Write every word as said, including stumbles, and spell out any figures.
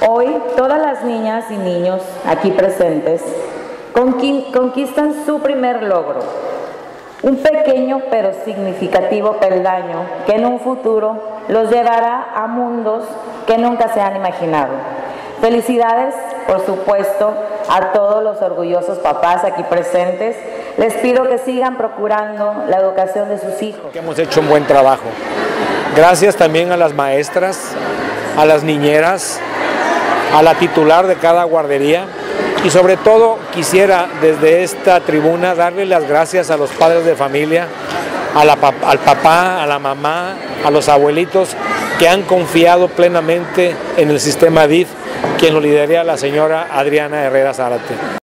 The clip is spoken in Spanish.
Hoy todas las niñas y niños aquí presentes conquistan su primer logro, un pequeño pero significativo peldaño que en un futuro los llevará a mundos que nunca se han imaginado. Felicidades, por supuesto, a todos los orgullosos papás aquí presentes. Les pido que sigan procurando la educación de sus hijos. Que hemos hecho un buen trabajo. Gracias también a las maestras, a las niñeras, a la titular de cada guardería y sobre todo quisiera desde esta tribuna darle las gracias a los padres de familia, a la, al papá, a la mamá, a los abuelitos que han confiado plenamente en el sistema D I F, quien lo lidera la señora Adriana Herrera Zárate.